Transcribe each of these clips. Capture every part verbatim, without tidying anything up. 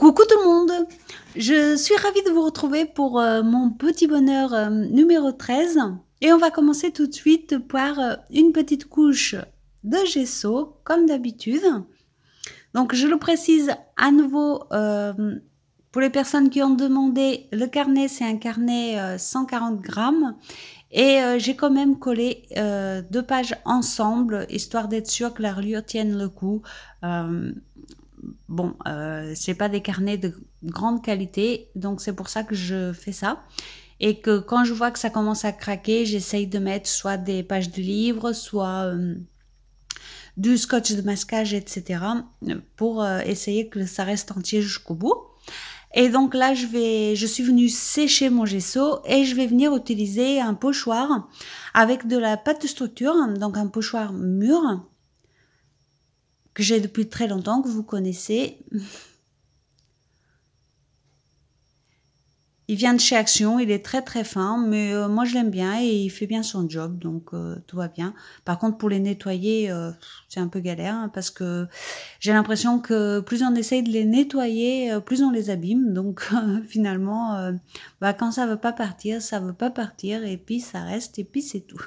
Coucou tout le monde, je suis ravie de vous retrouver pour euh, mon petit bonheur euh, numéro treize et on va commencer tout de suite par euh, une petite couche de gesso comme d'habitude. Donc je le précise à nouveau euh, pour les personnes qui ont demandé, le carnet c'est un carnet euh, cent quarante grammes et euh, j'ai quand même collé euh, deux pages ensemble histoire d'être sûr que la reliure tienne le coup. Euh, Bon, euh, c'est pas des carnets de grande qualité, donc c'est pour ça que je fais ça. Et que quand je vois que ça commence à craquer, j'essaye de mettre soit des pages de livres, soit euh, du scotch de masquage, et cetera pour euh, essayer que ça reste entier jusqu'au bout. Et donc là, je vais, je suis venue sécher mon gesso et je vais venir utiliser un pochoir avec de la pâte de structure, donc un pochoir mûr que j'ai depuis très longtemps, que vous connaissez. Il vient de chez Action, il est très très fin, mais euh, moi je l'aime bien et il fait bien son job, donc euh, tout va bien. Par contre, pour les nettoyer, euh, c'est un peu galère, hein, parce que j'ai l'impression que plus on essaye de les nettoyer, euh, plus on les abîme. Donc euh, finalement, euh, bah, quand ça veut pas partir, ça veut pas partir, et puis ça reste, et puis c'est tout.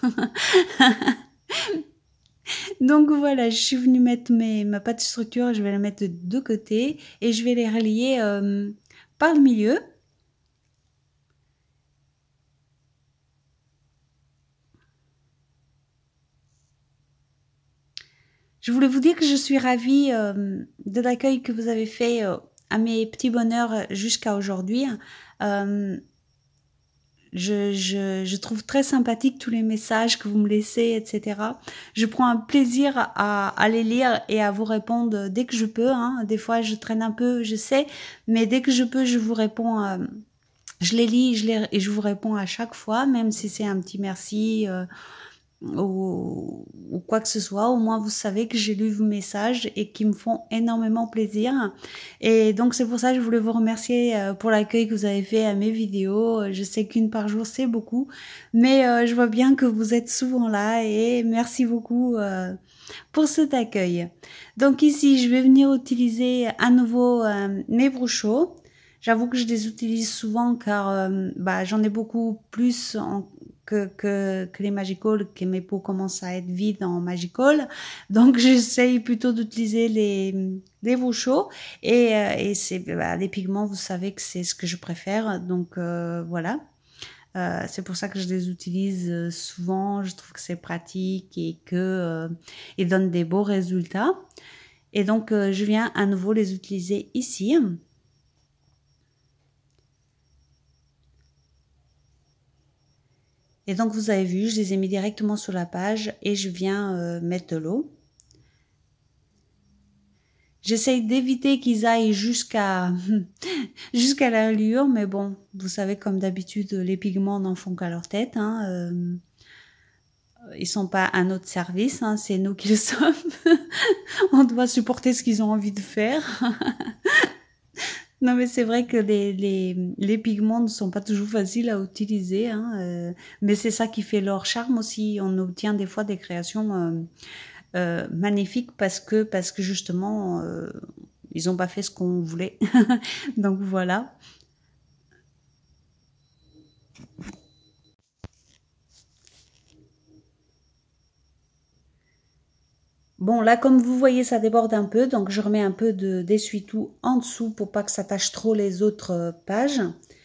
Donc voilà, je suis venue mettre mes, ma pâte structure, je vais la mettre de deux côtés et je vais les relier euh, par le milieu. Je voulais vous dire que je suis ravie euh, de l'accueil que vous avez fait euh, à mes petits bonheurs jusqu'à aujourd'hui. Euh, je, je, je trouve très sympathique tous les messages que vous me laissez, et cetera. Je prends un plaisir à, à les lire et à vous répondre dès que je peux. Hein. Des fois, je traîne un peu, je sais, mais dès que je peux, je vous réponds. Euh, je les lis je les, et je vous réponds à chaque fois, même si c'est un petit merci. Euh, Ou, ou quoi que ce soit, au moins vous savez que j'ai lu vos messages et qui me font énormément plaisir. Et donc c'est pour ça que je voulais vous remercier pour l'accueil que vous avez fait à mes vidéos. Je sais qu'une par jour c'est beaucoup, mais euh, je vois bien que vous êtes souvent là et merci beaucoup euh, pour cet accueil. Donc ici je vais venir utiliser à nouveau euh, mes brochos. J'avoue que je les utilise souvent car euh, bah, j'en ai beaucoup plus en Que, que, que les Magicall, que mes pots commencent à être vides en Magicall. Donc j'essaye plutôt d'utiliser les, les brochos. Et, euh, et c'est bah, les pigments, vous savez que c'est ce que je préfère. Donc euh, voilà. Euh, c'est pour ça que je les utilise souvent. Je trouve que c'est pratique et que euh, ils donnent des beaux résultats. Et donc euh, je viens à nouveau les utiliser ici. Et donc vous avez vu, je les ai mis directement sur la page et je viens euh, mettre de l'eau. J'essaye d'éviter qu'ils aillent jusqu'à jusqu'à la reliure, mais bon, vous savez comme d'habitude, les pigments n'en font qu'à leur tête. Hein, euh, ils sont pas à notre service, hein, c'est nous qui le sommes. On doit supporter ce qu'ils ont envie de faire. Non mais c'est vrai que les, les, les pigments ne sont pas toujours faciles à utiliser, hein, euh, mais c'est ça qui fait leur charme aussi. On obtient des fois des créations euh, euh, magnifiques parce que, parce que justement, euh, ils n'ont pas fait ce qu'on voulait. Donc voilà. Bon là comme vous voyez ça déborde un peu, donc je remets un peu de d'essuie-tout en dessous pour pas que ça tâche trop les autres pages.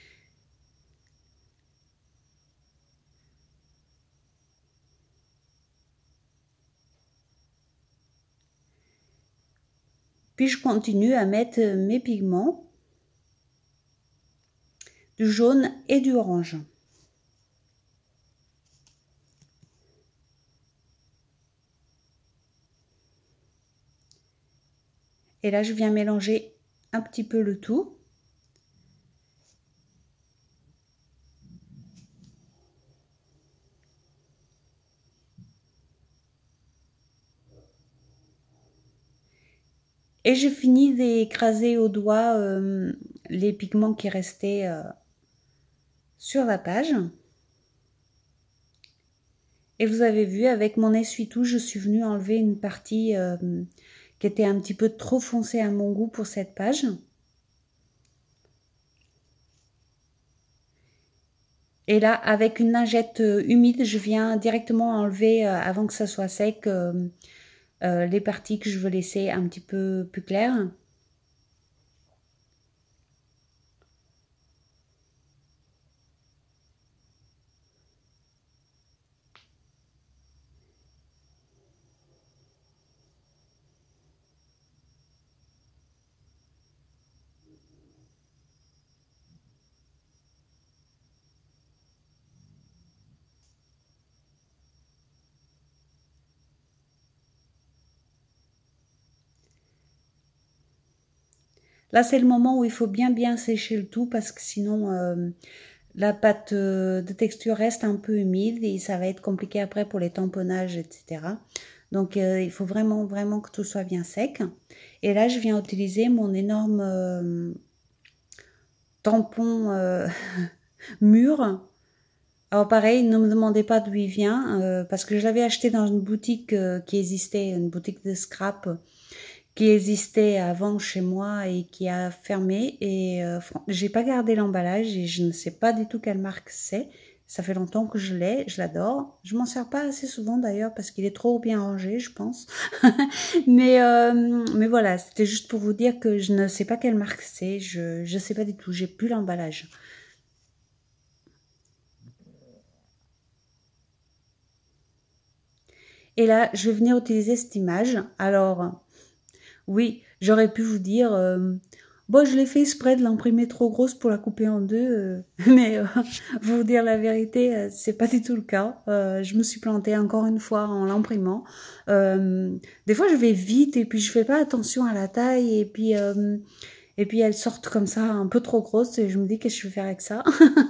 Puis je continue à mettre mes pigments, du jaune et du orange. Et là je viens mélanger un petit peu le tout. Et je finis d'écraser au doigt euh, les pigments qui restaient euh, sur la page. Et vous avez vu, avec mon essuie-tout, je suis venue enlever une partie euh, qui était un petit peu trop foncée à mon goût pour cette page. Et là, avec une lingette humide, je viens directement enlever, euh, avant que ça soit sec, euh, euh, les parties que je veux laisser un petit peu plus claires. Là, c'est le moment où il faut bien bien sécher le tout parce que sinon, euh, la pâte euh, de texture reste un peu humide et ça va être compliqué après pour les tamponnages, et cetera. Donc, euh, il faut vraiment vraiment que tout soit bien sec. Et là, je viens utiliser mon énorme euh, tampon euh, mûr. Alors pareil, ne me demandez pas d'où il vient, euh, parce que je l'avais acheté dans une boutique euh, qui existait, une boutique de scrap qui existait avant chez moi et qui a fermé. Et euh, j'ai pas gardé l'emballage et je ne sais pas du tout quelle marque c'est. Ça fait longtemps que je l'ai, je l'adore. Je m'en sers pas assez souvent d'ailleurs parce qu'il est trop bien rangé, je pense. mais euh, mais voilà, c'était juste pour vous dire que je ne sais pas quelle marque c'est. Je je sais pas du tout. J'ai plus l'emballage. Et là, je vais venir utiliser cette image. Alors, oui, j'aurais pu vous dire, euh, bon, je l'ai fait exprès de l'imprimer trop grosse pour la couper en deux, euh, mais euh, vous dire la vérité, euh, c'est pas du tout le cas. Euh, je me suis plantée encore une fois en l'imprimant. Euh, des fois, je vais vite et puis je fais pas attention à la taille et puis euh, et puis elles sortent comme ça un peu trop grosses et je me dis qu'est-ce que je vais faire avec ça.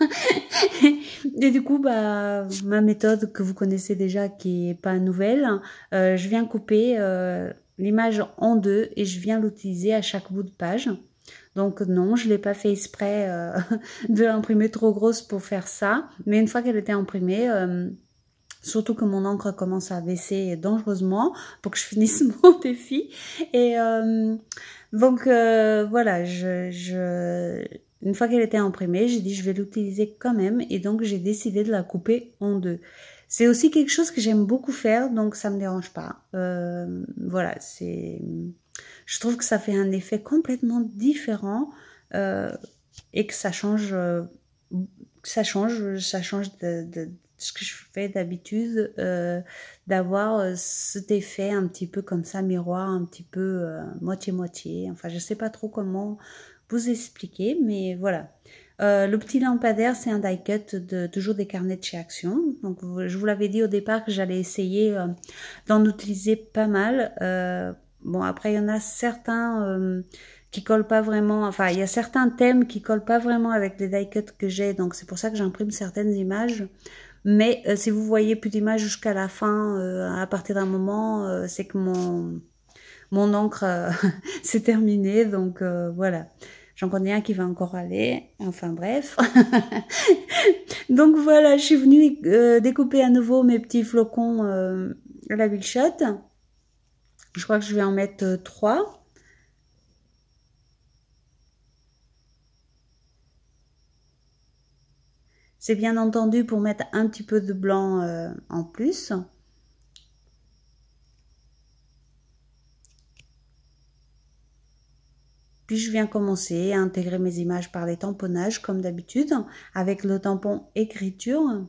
Et du coup, bah, ma méthode que vous connaissez déjà, qui est pas nouvelle, euh, je viens couper euh, l'image en deux et je viens l'utiliser à chaque bout de page. Donc non, je l'ai pas fait exprès euh, de l'imprimer trop grosse pour faire ça, mais une fois qu'elle était imprimée, euh, surtout que mon encre commence à baisser dangereusement pour que je finisse mon défi. Et euh, donc euh, voilà, je, je, une fois qu'elle était imprimée, j'ai dit je vais l'utiliser quand même et donc j'ai décidé de la couper en deux. C'est aussi quelque chose que j'aime beaucoup faire, donc ça me dérange pas. Euh, voilà, c'est, je trouve que ça fait un effet complètement différent euh, et que ça change, euh, ça change, ça change de, de ce que je fais d'habitude, euh, d'avoir cet effet un petit peu comme ça, miroir, un petit peu moitié-moitié. Euh, enfin, je sais pas trop comment vous expliquer, mais voilà. Euh, le petit lampadaire, c'est un die cut de toujours des carnets de chez Action. Donc, je vous l'avais dit au départ que j'allais essayer euh, d'en utiliser pas mal. Euh, bon, après, il y en a certains euh, qui collent pas vraiment. Enfin, il y a certains thèmes qui collent pas vraiment avec les die cuts que j'ai. Donc, c'est pour ça que j'imprime certaines images. Mais euh, si vous voyez plus d'images jusqu'à la fin, euh, à partir d'un moment, euh, c'est que mon, mon encre euh, c'est terminé. Donc euh, voilà, j'en connais un qui va encore aller. Enfin bref. Donc voilà, je suis venue euh, découper à nouveau mes petits flocons euh, à la Big Shot. Je crois que je vais en mettre euh, trois. C'est bien entendu pour mettre un petit peu de blanc euh, en plus. Puis je viens commencer à intégrer mes images par les tamponnages comme d'habitude avec le tampon écriture.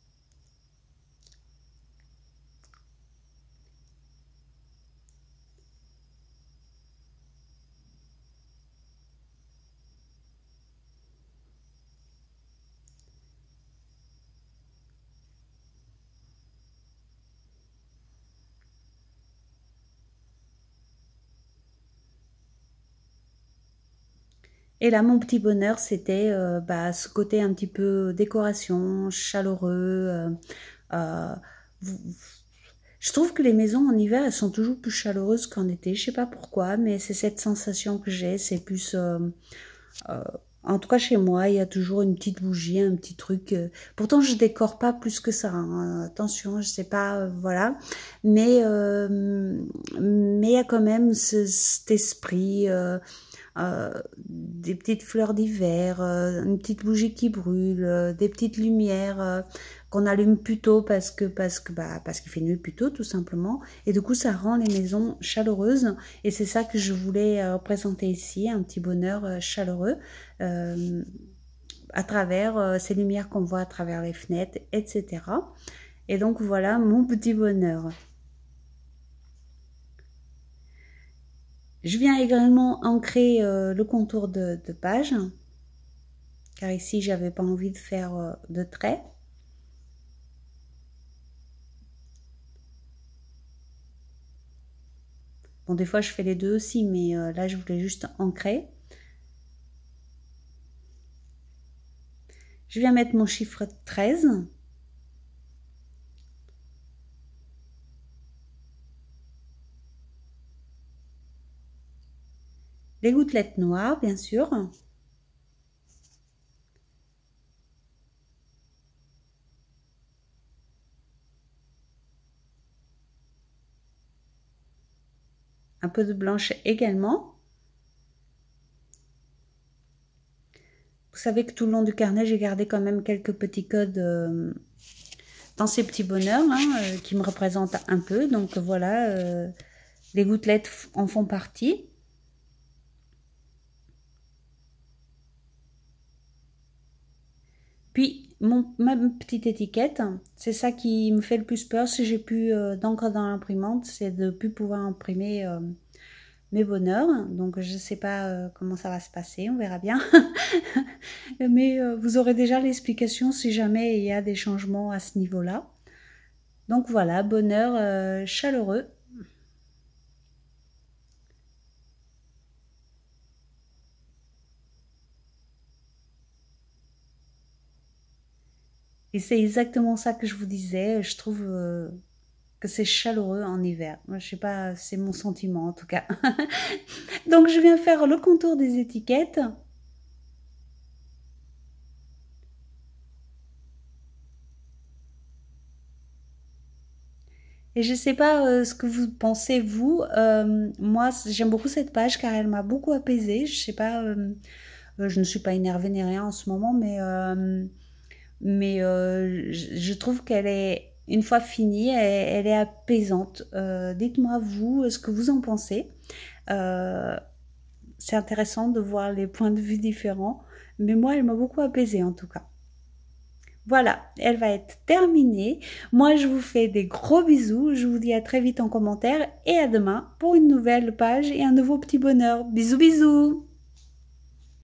Et là, mon petit bonheur, c'était euh, bah, ce côté un petit peu décoration, chaleureux. Euh, euh, je trouve que les maisons en hiver, elles sont toujours plus chaleureuses qu'en été. Je sais pas pourquoi, mais c'est cette sensation que j'ai. C'est plus... Euh, euh, en tout cas, chez moi, il y a toujours une petite bougie, un petit truc. Euh, pourtant, je décore pas plus que ça. Hein. Attention, je sais pas, euh, voilà. Mais euh, mais il y a quand même ce, cet esprit... Euh, euh, des petites fleurs d'hiver, euh, une petite bougie qui brûle, euh, des petites lumières euh, qu'on allume plus tôt parce que parce que bah parce qu'il fait nuit plus tôt tout simplement. Et du coup ça rend les maisons chaleureuses et c'est ça que je voulais euh, présenter ici, un petit bonheur euh, chaleureux. Euh, à travers euh, ces lumières qu'on voit à travers les fenêtres, et cetera. Et donc voilà mon petit bonheur. Je viens également ancrer euh, le contour de, de page, car ici j'avais pas envie de faire euh, de traits. Bon, des fois je fais les deux aussi, mais euh, là je voulais juste ancrer. Je viens mettre mon chiffre treize. Les gouttelettes noires, bien sûr. Un peu de blanche également. Vous savez que tout le long du carnet, j'ai gardé quand même quelques petits codes euh, dans ces petits bonheurs hein, euh, qui me représentent un peu. Donc voilà, euh, les gouttelettes en font partie. Puis, mon, ma petite étiquette, c'est ça qui me fait le plus peur si j'ai plus euh, d'encre dans l'imprimante, c'est de ne plus pouvoir imprimer euh, mes bonheurs. Donc, je ne sais pas euh, comment ça va se passer, on verra bien. Mais euh, vous aurez déjà l'explication si jamais il y a des changements à ce niveau-là. Donc voilà, bonheur euh, chaleureux. Et c'est exactement ça que je vous disais. Je trouve euh, que c'est chaleureux en hiver. Je sais pas, c'est mon sentiment en tout cas. Donc je viens faire le contour des étiquettes. Et je sais pas euh, ce que vous pensez vous. Euh, moi, j'aime beaucoup cette page car elle m'a beaucoup apaisée. Je sais pas, euh, je ne suis pas énervée ni rien en ce moment, mais euh, mais euh, je trouve qu'elle est une fois finie, elle, elle est apaisante. Euh, dites-moi vous ce que vous en pensez. Euh, c'est intéressant de voir les points de vue différents, mais moi, elle m'a beaucoup apaisée en tout cas. Voilà, elle va être terminée. Moi, je vous fais des gros bisous. Je vous dis à très vite en commentaire et à demain pour une nouvelle page et un nouveau petit bonheur. Bisous, bisous!